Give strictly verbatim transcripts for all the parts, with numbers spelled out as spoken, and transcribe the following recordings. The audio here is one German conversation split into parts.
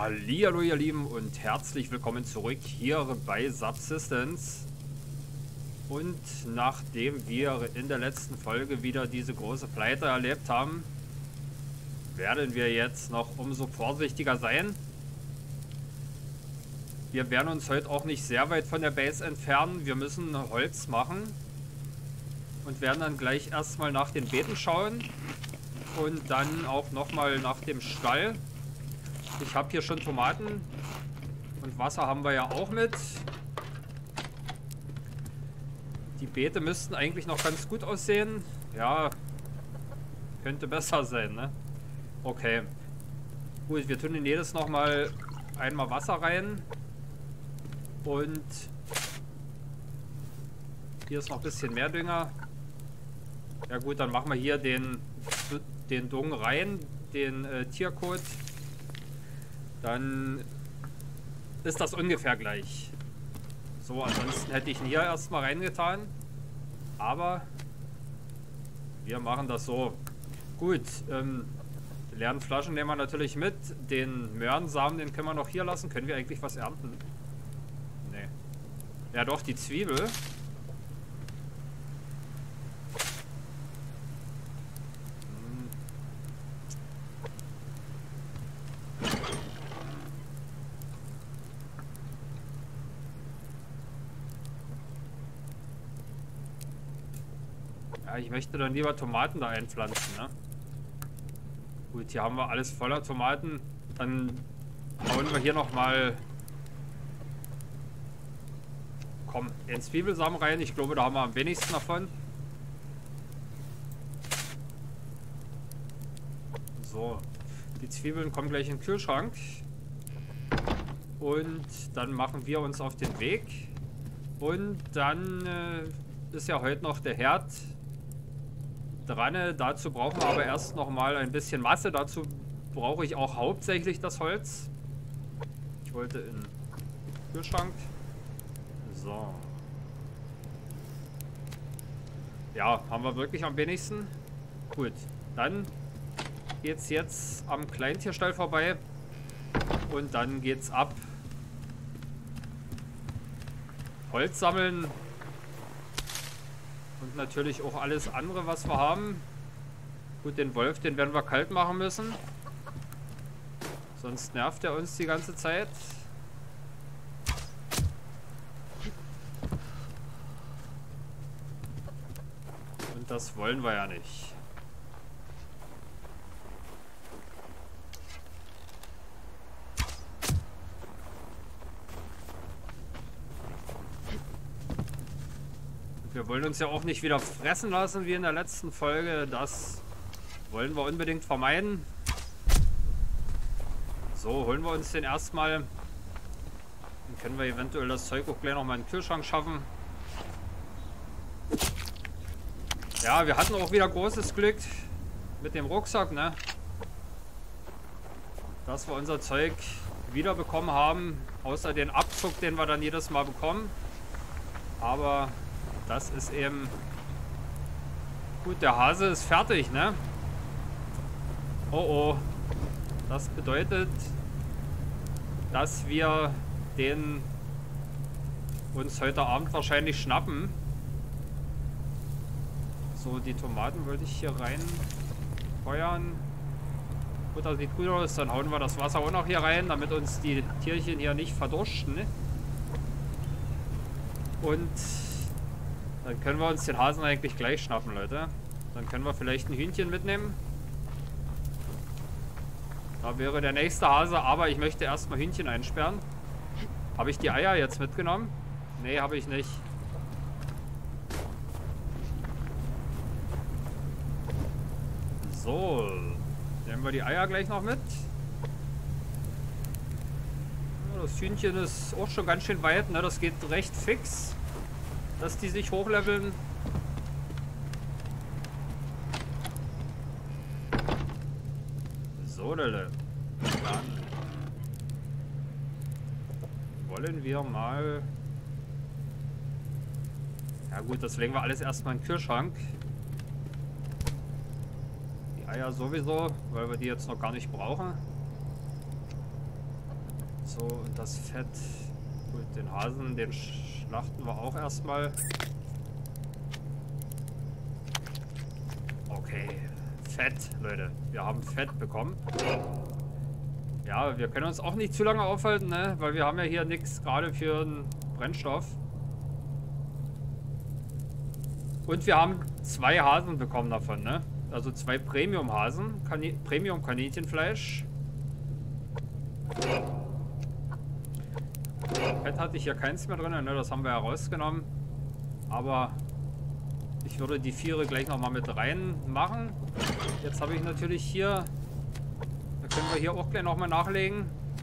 Hallihallo ihr Lieben und herzlich willkommen zurück hier bei Subsistence. Und nachdem wir in der letzten Folge wieder diese große Pleite erlebt haben, werden wir jetzt noch umso vorsichtiger sein. Wir werden uns heute auch nicht sehr weit von der Base entfernen. Wir müssen Holz machen und werden dann gleich erstmal nach den Beeten schauen und dann auch nochmal nach dem Stall. Ich habe hier schon Tomaten und Wasser haben wir ja auch mit. Die Beete müssten eigentlich noch ganz gut aussehen. Ja, könnte besser sein, ne? Okay. Gut, wir tun in jedes nochmal einmal Wasser rein. Und hier ist noch ein bisschen mehr Dünger. Ja gut, dann machen wir hier den, den Dung rein, den äh, Tierkot. Dann ist das ungefähr gleich. So, ansonsten hätte ich ihn hier erstmal reingetan. Aber wir machen das so. Gut, ähm, die leeren Flaschen nehmen wir natürlich mit. Den Möhrensamen, den können wir noch hier lassen. Können wir eigentlich was ernten? Nee. Ja doch, die Zwiebel. Ja, ich möchte dann lieber Tomaten da einpflanzen, ne? Gut, hier haben wir alles voller Tomaten. Dann hauen wir hier nochmal... Komm, den Zwiebelsamen rein. Ich glaube, da haben wir am wenigsten davon. So, die Zwiebeln kommen gleich in den Kühlschrank. Und dann machen wir uns auf den Weg. Und dann äh, ist ja heute noch der Herd dran. Dazu brauchen wir aber erst noch mal ein bisschen Masse. Dazu brauche ich auch hauptsächlich das Holz. Ich wollte in den Kühlschrank. So. Ja, haben wir wirklich am wenigsten. Gut, dann geht's jetzt am Kleintierstall vorbei. Und dann geht's ab. Holz sammeln. Und natürlich auch alles andere, was wir haben. Gut, den Wolf, den werden wir kalt machen müssen. Sonst nervt er uns die ganze Zeit. Und das wollen wir ja nicht. Wir wollen uns ja auch nicht wieder fressen lassen wie in der letzten Folge. Das wollen wir unbedingt vermeiden. So, holen wir uns den erstmal. Dann können wir eventuell das Zeug auch gleich nochmal in den Kühlschrank schaffen. Ja, wir hatten auch wieder großes Glück mit dem Rucksack, ne? Dass wir unser Zeug wieder bekommen haben. Außer den Abzug, den wir dann jedes Mal bekommen. Aber... das ist eben... Gut, der Hase ist fertig, ne? Oh oh. Das bedeutet, dass wir den uns heute Abend wahrscheinlich schnappen. So, die Tomaten wollte ich hier rein feuern. Gut, das sieht gut aus. Dann hauen wir das Wasser auch noch hier rein, damit uns die Tierchen hier nicht verdursten, ne? Und... dann können wir uns den Hasen eigentlich gleich schnappen, Leute. Dann können wir vielleicht ein Hühnchen mitnehmen. Da wäre der nächste Hase, aber ich möchte erstmal Hühnchen einsperren. Habe ich die Eier jetzt mitgenommen? Nee, habe ich nicht. So. Nehmen wir die Eier gleich noch mit. Ja, das Hühnchen ist auch schon ganz schön weit, ne? Das geht recht fix, dass die sich hochleveln. So, Leute. Dann wollen wir mal... ja gut, das legen wir alles erstmal in den Kühlschrank. Die Eier sowieso, weil wir die jetzt noch gar nicht brauchen. So, und das Fett. Gut, den Hasen, den schlachten wir auch erstmal. Okay. Fett, Leute. Wir haben Fett bekommen. Ja, wir können uns auch nicht zu lange aufhalten, ne? Weil wir haben ja hier nichts gerade für einen Brennstoff. Und wir haben zwei Hasen bekommen davon, ne? Also zwei Premium-Hasen. Premium-Kaninchenfleisch. Fett hatte ich hier keins mehr drin, ne? Das haben wir ja rausgenommen. Aber ich würde die Viere gleich nochmal mit reinmachen. Jetzt habe ich natürlich hier... Da können wir hier auch gleich nochmal nachlegen.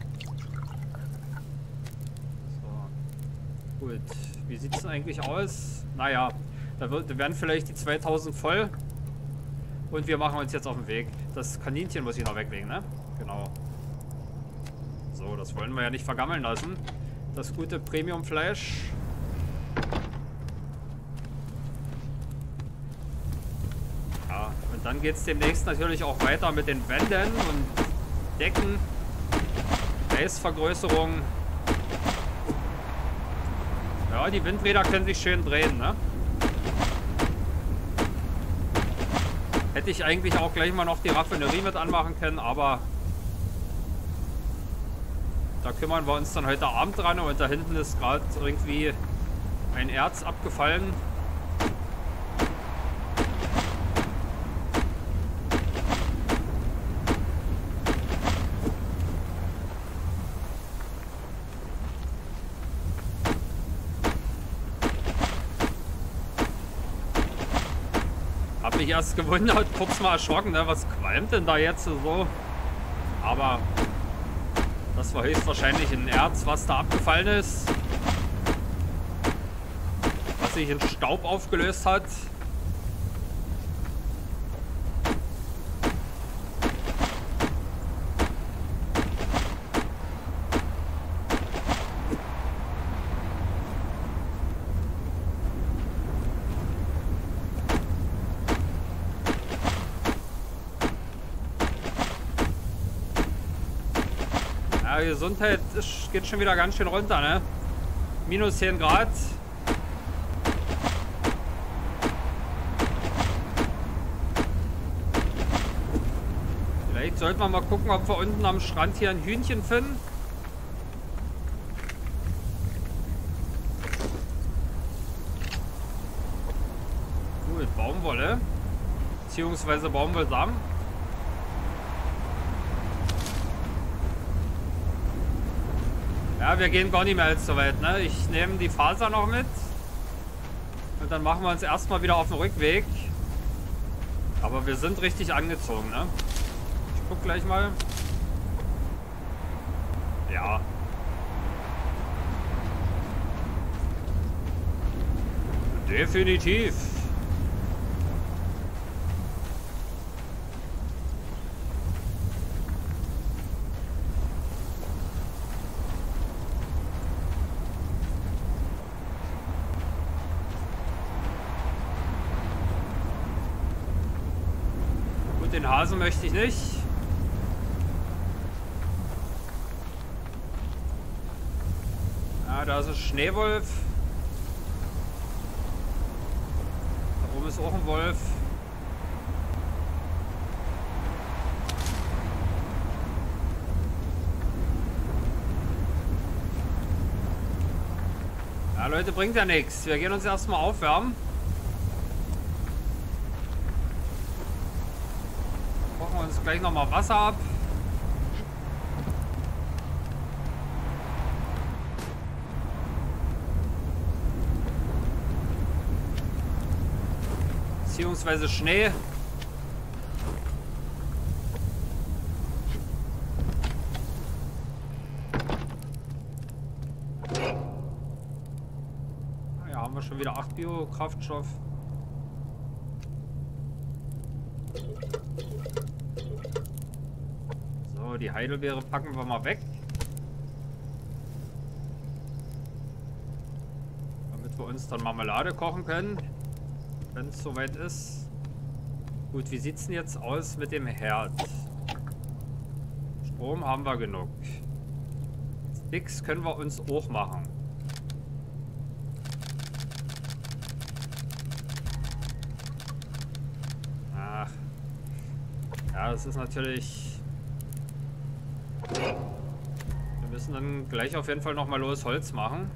So. Gut. Wie sieht es denn eigentlich aus? Naja, da, wird, da werden vielleicht die zweitausend voll. Und wir machen uns jetzt auf den Weg. Das Kaninchen muss ich noch weglegen, ne? Genau. So, das wollen wir ja nicht vergammeln lassen. Das gute Premium-Fleisch. Ja, und dann geht es demnächst natürlich auch weiter mit den Wänden und Decken. Eisvergrößerung. Ja, die Windräder können sich schön drehen, ne? Hätte ich eigentlich auch gleich mal noch die Raffinerie mit anmachen können, aber da kümmern wir uns dann heute Abend dran. Und da hinten ist gerade irgendwie ein Erz abgefallen. Hab mich erst gewundert, kurz mal erschrocken, ne? Was qualmt denn da jetzt so? Aber das war höchstwahrscheinlich ein Erz, was da abgefallen ist. Was sich in Staub aufgelöst hat. Ja, Gesundheit ist, geht schon wieder ganz schön runter, ne? Minus zehn Grad. Vielleicht sollten wir mal gucken, ob wir unten am Strand hier ein Hühnchen finden. Gut, Baumwolle. Beziehungsweise Baumwollsamen. Ja, wir gehen gar nicht mehr allzu weit, ne? Ich nehme die Faser noch mit. Und dann machen wir uns erstmal wieder auf den Rückweg. Aber wir sind richtig angezogen, ne? Ich guck gleich mal. Ja. Definitiv. Den Hasen möchte ich nicht. Ja, da ist ein Schneewolf. Da oben ist auch ein Wolf. Ja, Leute, bringt ja nichts. Wir gehen uns erstmal aufwärmen. Uns gleich noch mal Wasser ab. Beziehungsweise Schnee. Ja, haben wir schon wieder acht Biokraftstoff. Die Heidelbeere packen wir mal weg. Damit wir uns dann Marmelade kochen können, wenn es soweit ist. Gut, wie sieht es denn jetzt aus mit dem Herd? Strom haben wir genug. Das Sticks können wir uns auch machen. Ach. Ja, das ist natürlich... Wir müssen dann gleich auf jeden Fall nochmal los Holz machen.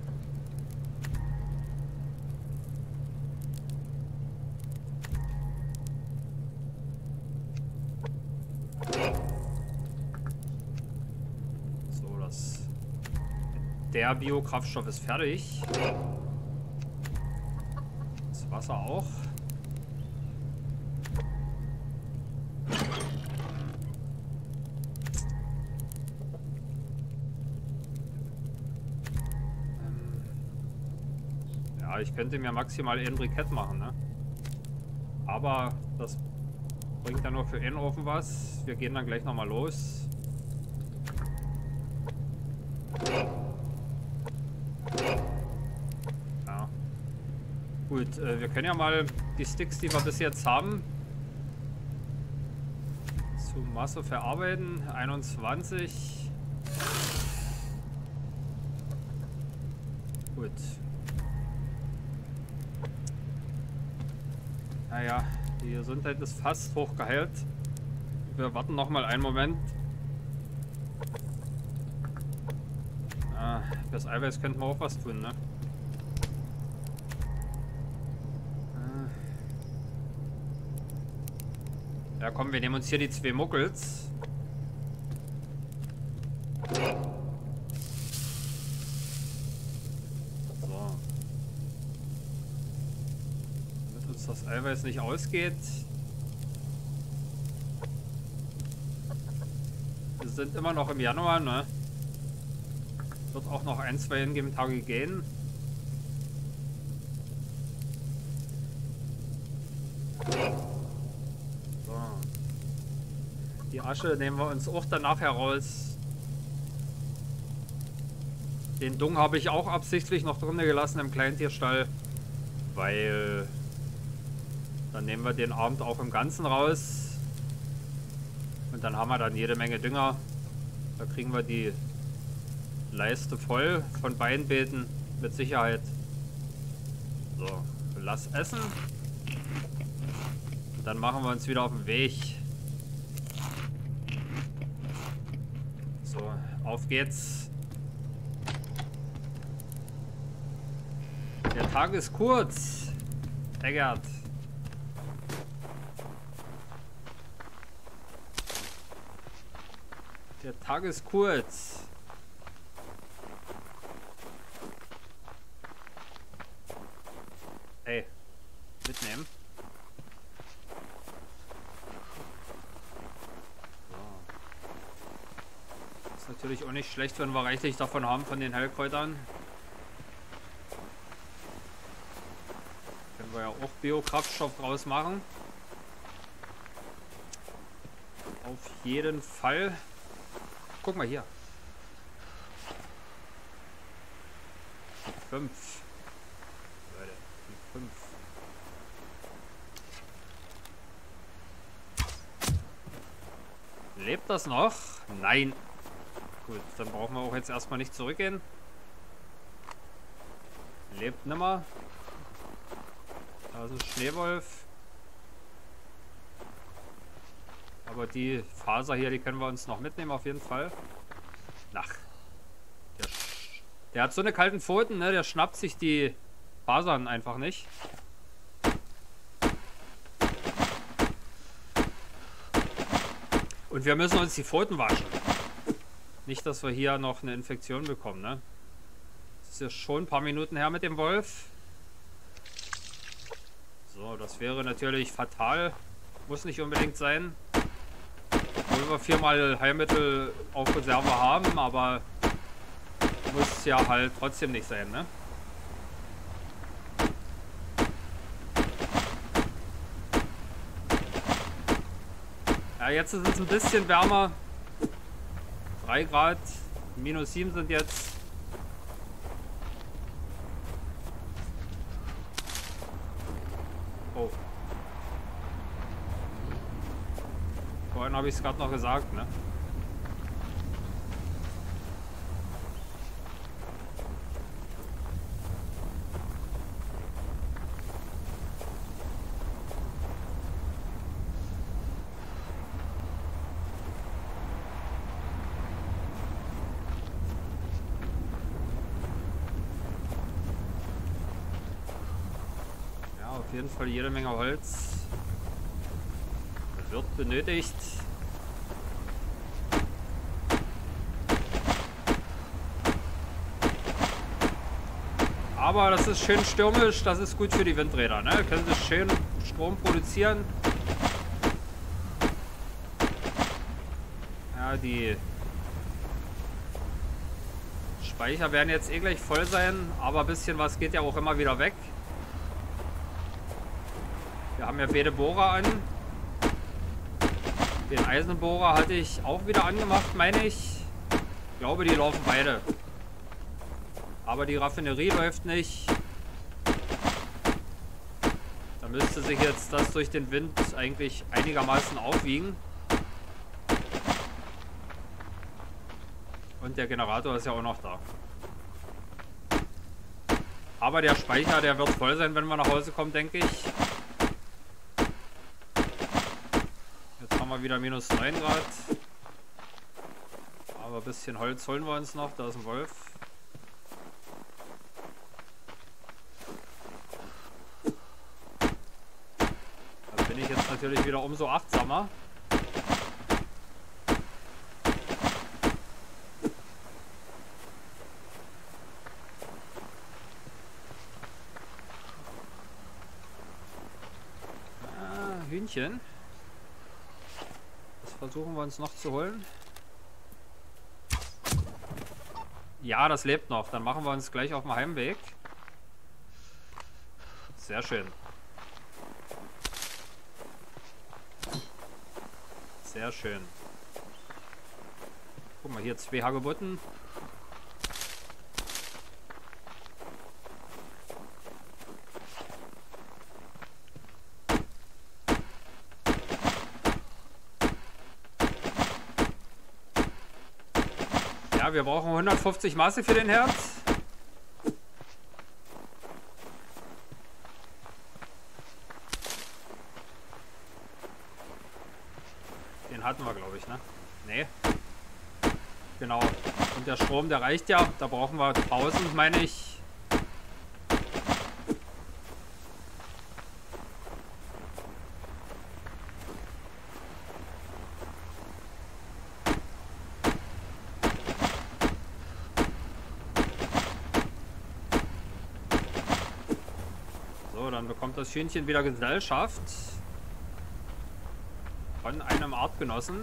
So, das... Der Biokraftstoff ist fertig. Das Wasser auch. Ich könnte mir maximal ein Brikett machen, ne? Aber das bringt ja nur für einen Ofen was. Wir gehen dann gleich nochmal los. Ja. Gut, äh, wir können ja mal die Sticks, die wir bis jetzt haben, zu Masse verarbeiten. einundzwanzig. Gut. Naja, die Gesundheit ist fast hochgeheilt. Wir warten noch mal einen Moment. Ah, das Eiweiß könnten wir auch was tun, ne? Ja komm, wir nehmen uns hier die zwei Muckels. Das Eiweiß nicht ausgeht. Wir sind immer noch im Januar, ne? Wird auch noch ein, zwei Tage gehen. So. Die Asche nehmen wir uns auch danach heraus. Den Dung habe ich auch absichtlich noch drin gelassen im Kleintierstall, weil... Dann nehmen wir den Abend auch im Ganzen raus. Und dann haben wir dann jede Menge Dünger. Da kriegen wir die Leiste voll von beiden Beeten mit Sicherheit. So, lass essen. Und dann machen wir uns wieder auf den Weg. So, auf geht's. Der Tag ist kurz. Eggert. Der Tag ist kurz. Ey, mitnehmen. So. Ist natürlich auch nicht schlecht, wenn wir reichlich davon haben, von den Heilkräutern. Können wir ja auch Biokraftstoff draus machen. Auf jeden Fall. Guck mal hier. Die fünf. Leute, die fünf. Lebt das noch? Nein. Gut, dann brauchen wir auch jetzt erstmal nicht zurückgehen. Lebt nimmer. Da ist ein Schneewolf. Aber die Faser hier, die können wir uns noch mitnehmen, auf jeden Fall. Ach. Der, der hat so eine kalten Pfoten, ne? Der schnappt sich die Fasern einfach nicht. Und wir müssen uns die Pfoten waschen. Nicht, dass wir hier noch eine Infektion bekommen, ne? Das ist ja schon ein paar Minuten her mit dem Wolf. So, das wäre natürlich fatal. Muss nicht unbedingt sein. Obwohl wir viermal Heilmittel auf Reserve haben, aber muss ja halt trotzdem nicht sein, ne? Ja, jetzt ist es ein bisschen wärmer. drei Grad, minus sieben sind jetzt. Oh. Vorhin habe ich es gerade noch gesagt, ne? Auf jeden Fall jede Menge Holz wird benötigt. Aber das ist schön stürmisch, das ist gut für die Windräder, ne? Können sie schön Strom produzieren. Ja, die Speicher werden jetzt eh gleich voll sein, aber ein bisschen was geht ja auch immer wieder weg. Wir haben ja beide Bohrer an. Den Eisenbohrer hatte ich auch wieder angemacht, meine ich. Ich glaube, die laufen beide. Aber die Raffinerie läuft nicht. Da müsste sich jetzt das durch den Wind eigentlich einigermaßen aufwiegen. Und der Generator ist ja auch noch da. Aber der Speicher, der wird voll sein, wenn wir nach Hause kommen, denke ich. Jetzt haben wir wieder minus neun Grad. Aber ein bisschen Holz holen wir uns noch. Da ist ein Wolf. Da bin ich jetzt natürlich wieder umso achtsamer. Hühnchen. Das versuchen wir uns noch zu holen. Ja, das lebt noch. Dann machen wir uns gleich auf dem Heimweg. Sehr schön. Sehr schön. Guck mal, hier zwei Hagebutten. Ja, wir brauchen hundertfünfzig Maße für den Herd. Den hatten wir, glaube ich, ne? Nee. Genau. Und der Strom, der reicht ja. Da brauchen wir tausend, meine ich. Dann bekommt das Hühnchen wieder Gesellschaft von einem Artgenossen.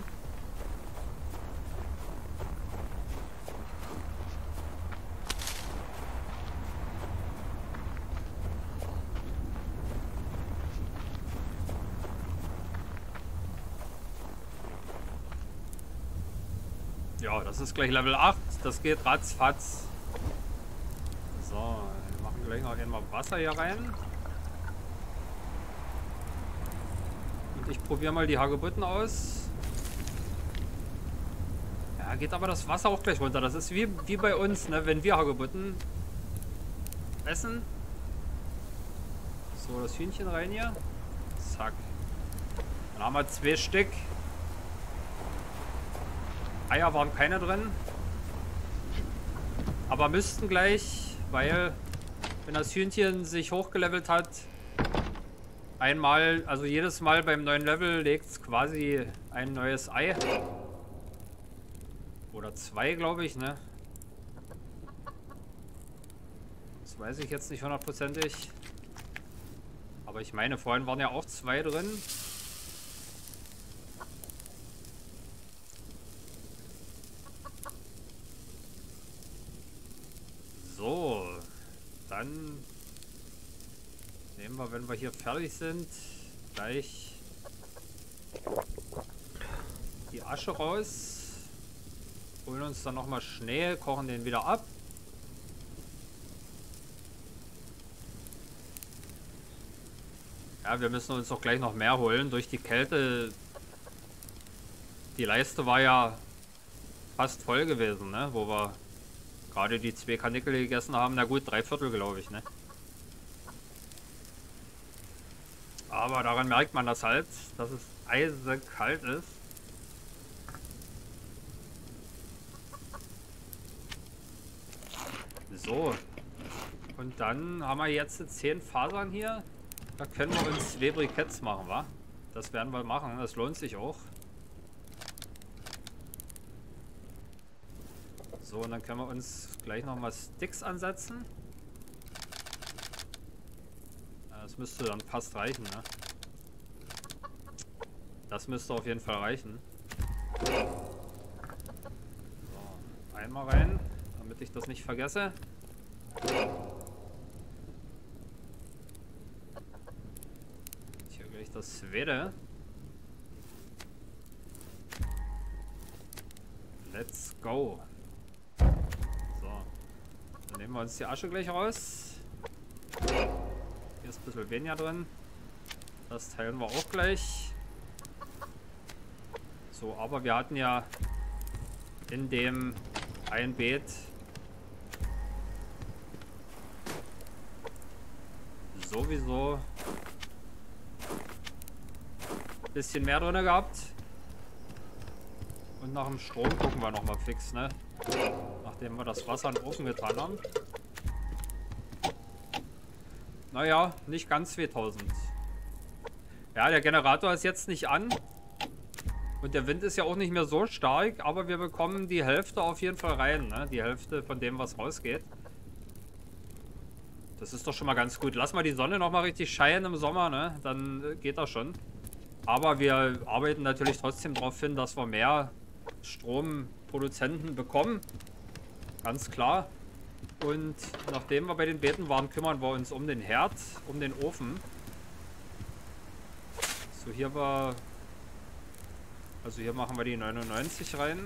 Ja, das ist gleich Level acht. Das geht ratzfatz. So, wir machen gleich noch einmal Wasser hier rein. Ich probiere mal die Hagebutten aus. Ja, geht aber das Wasser auch gleich runter. Das ist wie, wie bei uns, ne? Wenn wir Hagebutten essen. So, das Hühnchen rein hier. Zack. Dann haben wir zwei Stück. Eier waren keine drin. Aber müssten gleich, weil wenn das Hühnchen sich hochgelevelt hat, einmal, also jedes Mal beim neuen Level legt es quasi ein neues Ei. Oder zwei, glaube ich, ne? Das weiß ich jetzt nicht hundertprozentig. Aber ich meine, vorhin waren ja auch zwei drin. So, dann nehmen wir, wenn wir hier fertig sind, gleich die Asche raus. Holen uns dann nochmal Schnee, kochen den wieder ab. Ja, wir müssen uns doch gleich noch mehr holen. Durch die Kälte, die Leiste war ja fast voll gewesen, ne? Wo wir gerade die zwei Karnickel gegessen haben. Na gut, drei Viertel, glaube ich, ne? Aber daran merkt man das halt, dass es eisekalt ist. So. Und dann haben wir jetzt zehn Fasern hier. Da können wir uns zwei Briketts machen, wa? Das werden wir machen, das lohnt sich auch. So, und dann können wir uns gleich nochmal Sticks ansetzen. Das müsste dann fast reichen, ne? Das müsste auf jeden Fall reichen. So, einmal rein, damit ich das nicht vergesse. Hier gleich das zweite. Let's go. So. Dann nehmen wir uns die Asche gleich raus. Hier ist ein bisschen weniger drin. Das teilen wir auch gleich. So, aber wir hatten ja in dem ein Beet sowieso ein bisschen mehr drin gehabt. Und nach dem Strom gucken wir nochmal fix, ne? Nachdem wir das Wasser in den Ofen getan haben. Naja, nicht ganz zweitausend. Ja, der Generator ist jetzt nicht an. Und der Wind ist ja auch nicht mehr so stark, aber wir bekommen die Hälfte auf jeden Fall rein, ne? Die Hälfte von dem, was rausgeht. Das ist doch schon mal ganz gut. Lass mal die Sonne noch mal richtig scheinen im Sommer, ne? Dann geht das schon. Aber wir arbeiten natürlich trotzdem darauf hin, dass wir mehr Stromproduzenten bekommen. Ganz klar. Und nachdem wir bei den Beeten waren, kümmern wir uns um den Herd, um den Ofen. So, hier war... Also hier machen wir die neunundneunzig rein.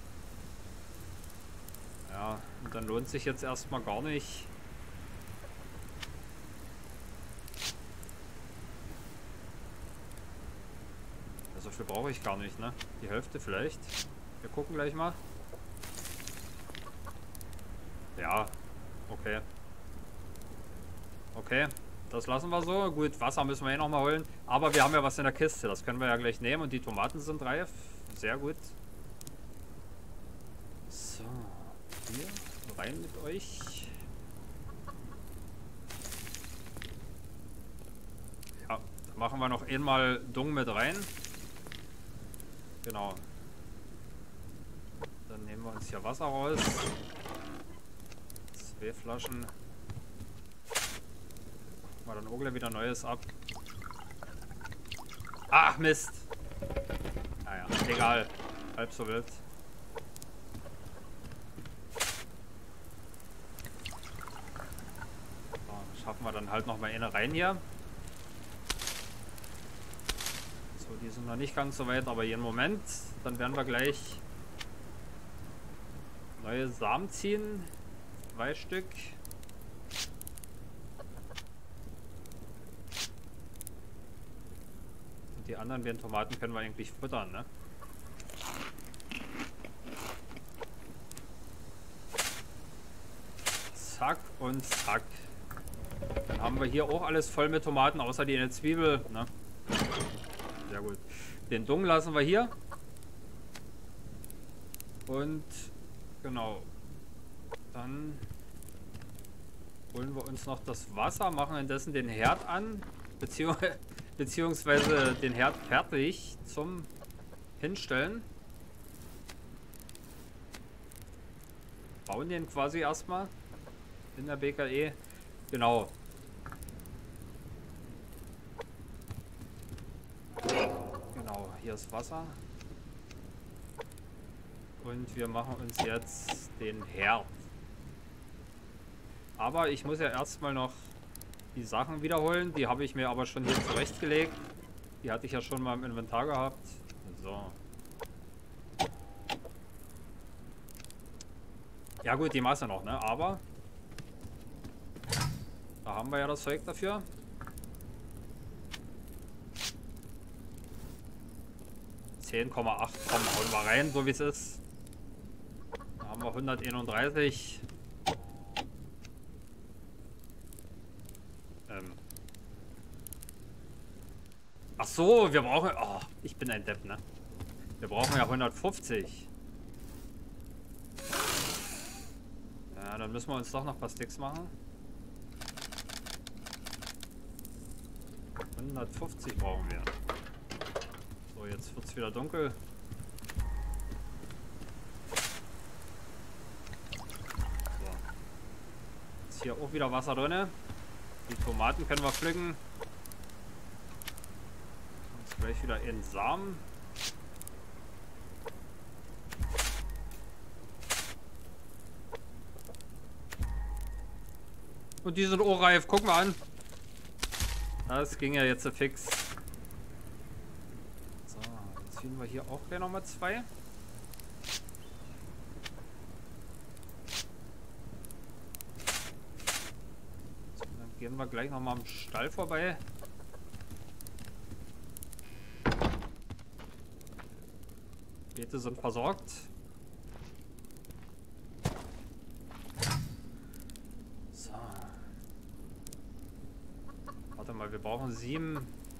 Ja, und dann lohnt sich jetzt erstmal gar nicht. So viel brauche ich gar nicht, ne? Die Hälfte vielleicht. Wir gucken gleich mal. Ja, okay. Okay, das lassen wir so. Gut, Wasser müssen wir eh nochmal holen. Aber wir haben ja was in der Kiste. Das können wir ja gleich nehmen. Und die Tomaten sind reif. Sehr gut. So, hier rein mit euch. Ja, dann machen wir noch einmal Dung mit rein. Genau. Dann nehmen wir uns hier Wasser raus. Zwei Flaschen. Gucken wir dann auch gleich wieder Neues ab. Ach Mist. Naja, egal. Halb so wild. So, schaffen wir dann halt noch mal eine rein hier. So, die sind noch nicht ganz so weit, aber jeden Moment. Dann werden wir gleich neue Samen ziehen. Zwei Stück. Und die anderen beiden Tomaten können wir eigentlich futtern, ne? Zack und zack. Dann haben wir hier auch alles voll mit Tomaten, außer die eine Zwiebel, ne? Sehr gut. Den Dung lassen wir hier. Und genau. Dann holen wir uns noch das Wasser, machen indessen den Herd an, beziehungs beziehungsweise den Herd fertig zum Hinstellen. Bauen den quasi erstmal in der B K E. Genau. Genau, hier ist Wasser. Und wir machen uns jetzt den Herd. Aber ich muss ja erstmal noch die Sachen wiederholen. Die habe ich mir aber schon hier zurechtgelegt. Die hatte ich ja schon mal im Inventar gehabt. So. Ja gut, die Masse noch, ne? Aber da haben wir ja das Zeug dafür. zehn Komma acht, komm, hauen wir rein, so wie es ist. Da haben wir hunderteinunddreißig. Ähm. Ach so, wir brauchen... Oh, ich bin ein Depp, ne? Wir brauchen ja hundertfünfzig. Ja, dann müssen wir uns doch noch ein paar Sticks machen. hundertfünfzig brauchen wir. So, jetzt wird es wieder dunkel. So. Ist hier auch wieder Wasser drin. Die Tomaten können wir pflücken. Jetzt gleich wieder in Samen. Und die sind auch reif. Guck mal an. Das ging ja jetzt so fix. So, dann ziehen wir hier auch gleich nochmal zwei. So, dann gehen wir gleich nochmal am Stall vorbei. Beete sind versorgt. Warte mal, wir brauchen sieben.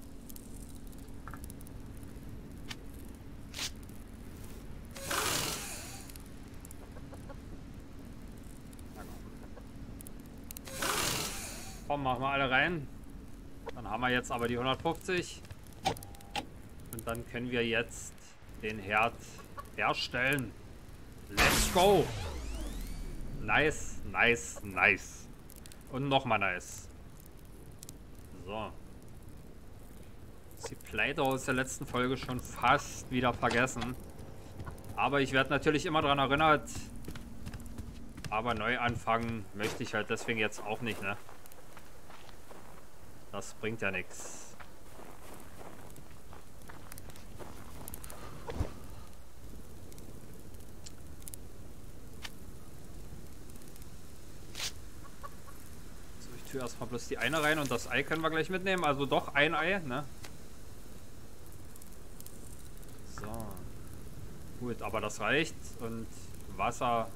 Komm, machen wir alle rein. Dann haben wir jetzt aber die hundertfünfzig. Und dann können wir jetzt den Herd herstellen. Let's go! Nice, nice, nice. Und nochmal nice. So. Die Pleite aus der letzten Folge schon fast wieder vergessen. Aber ich werde natürlich immer daran erinnert. Aber neu anfangen möchte ich halt deswegen jetzt auch nicht, ne? Das bringt ja nichts. Erstmal bloß die eine rein und das Ei können wir gleich mitnehmen. Also doch ein Ei, ne? So. Gut, aber das reicht. Und Wasser.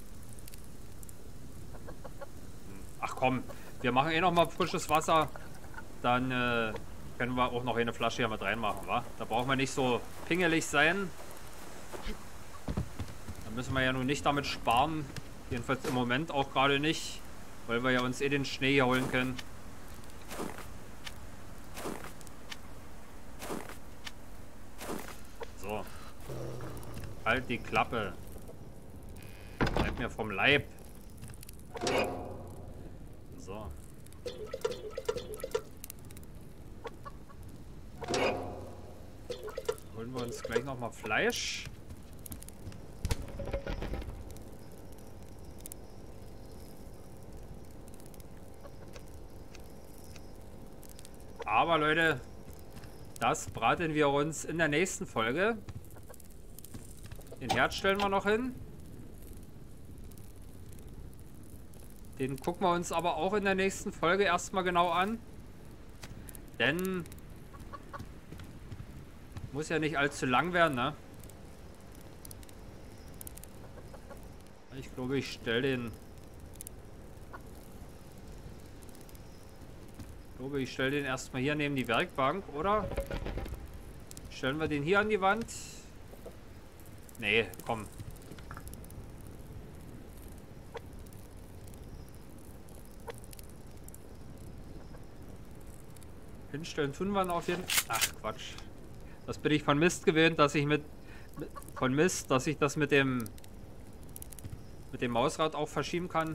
Ach komm, wir machen eh noch mal frisches Wasser. Dann äh, können wir auch noch eine Flasche hier mit reinmachen, wa? Da brauchen wir nicht so pingelig sein. Da müssen wir ja nun nicht damit sparen. Jedenfalls im Moment auch gerade nicht. Weil wir ja uns eh den Schnee hier holen können. So. Halt die Klappe. Bleib mir vom Leib. So. Holen wir uns gleich nochmal Fleisch. Aber Leute, das braten wir uns in der nächsten Folge. Den Herd stellen wir noch hin. Den gucken wir uns aber auch in der nächsten Folge erstmal genau an. Denn muss ja nicht allzu lang werden, ne? Ich glaube, ich stelle den... Ich glaube, ich stelle den erstmal hier neben die Werkbank, oder? Stellen wir den hier an die Wand? Nee, komm. Hinstellen tun wir auf jeden Fall. Ach, Quatsch. Das bin ich von Mist gewöhnt, dass ich mit, mit... Von Mist, dass ich das mit dem... Mit dem Mausrad auch verschieben kann.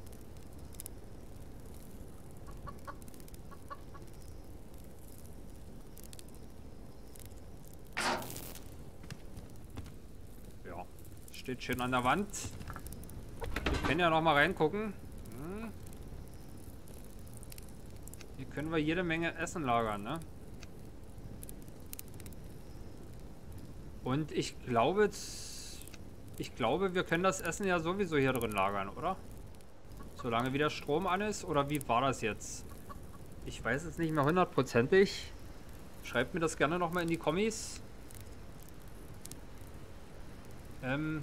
Steht schön an der Wand. Wir können ja noch mal reingucken. Hm. Hier können wir jede Menge Essen lagern, ne? Und ich glaube, ich glaube, wir können das Essen ja sowieso hier drin lagern, oder? Solange wieder Strom an ist, oder wie war das jetzt? Ich weiß es nicht mehr hundertprozentig. Schreibt mir das gerne noch mal in die Kommis. Ähm...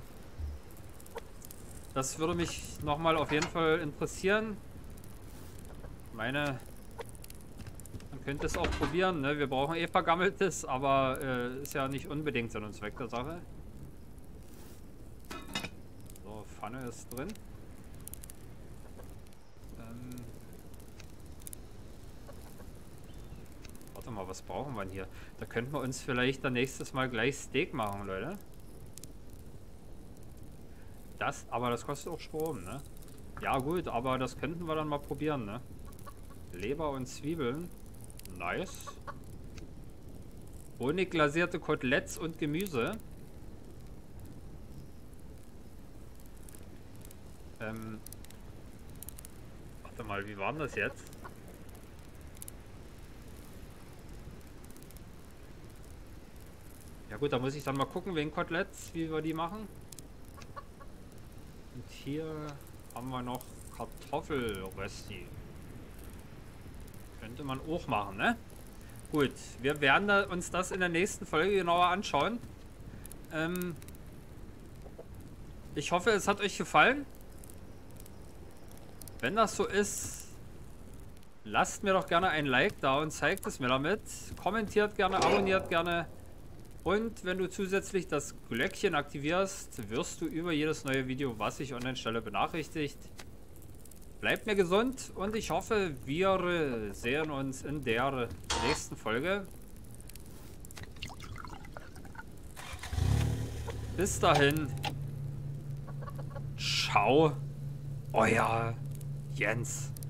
Das würde mich nochmal auf jeden Fall interessieren. Ich meine, man könnte es auch probieren, ne? Wir brauchen eh vergammeltes, aber äh, ist ja nicht unbedingt Sinn und Zweck der Sache. So, Pfanne ist drin. Ähm Warte mal, was brauchen wir denn hier? Da könnten wir uns vielleicht dann nächstes Mal gleich Steak machen, Leute. Das, aber das kostet auch Strom, ne? Ja gut, aber das könnten wir dann mal probieren, ne? Leber und Zwiebeln. Nice. Honigglasierte Koteletts und Gemüse. Ähm. Warte mal, wie war denn das jetzt? Ja gut, da muss ich dann mal gucken wegen Koteletts, wie wir die machen. Und hier haben wir noch Kartoffelrösti. Könnte man auch machen, ne? Gut, wir werden da uns das in der nächsten Folge genauer anschauen. Ähm ich hoffe, es hat euch gefallen. Wenn das so ist, lasst mir doch gerne ein Like da und zeigt es mir damit. Kommentiert gerne, abonniert gerne. Und wenn du zusätzlich das Glöckchen aktivierst, wirst du über jedes neue Video, was ich online stelle, benachrichtigt. Bleibt mir gesund und ich hoffe, wir sehen uns in der nächsten Folge. Bis dahin. Ciao. Euer Jens.